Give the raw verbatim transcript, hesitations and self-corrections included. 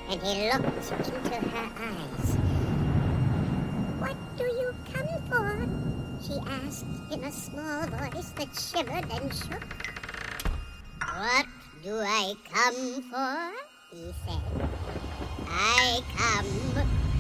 and he looked into her eyes. "What do you come for?" she asked in a small voice that shivered and shook. "What do I come for?" he said. "I come